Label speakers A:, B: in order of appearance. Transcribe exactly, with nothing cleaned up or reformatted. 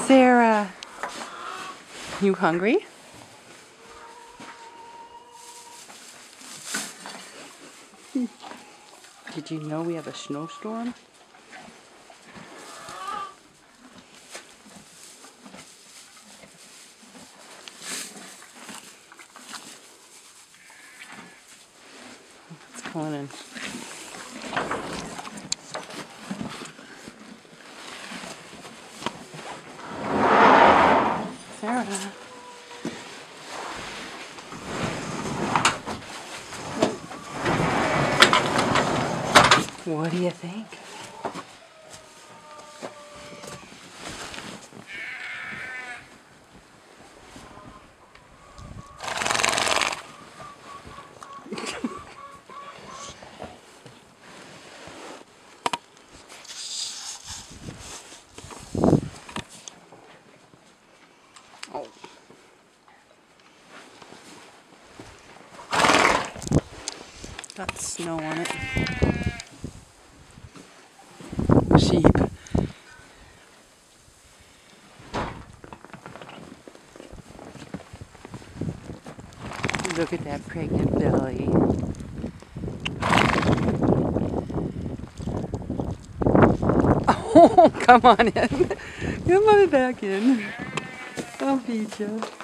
A: Sarah, you hungry? Did you know we have a snowstorm? It's coming. Sarah. What do you think? Oh. Got snow on it. Sheep. Look at that pregnant belly. Oh, come on in. Come on back in. I'll feed you.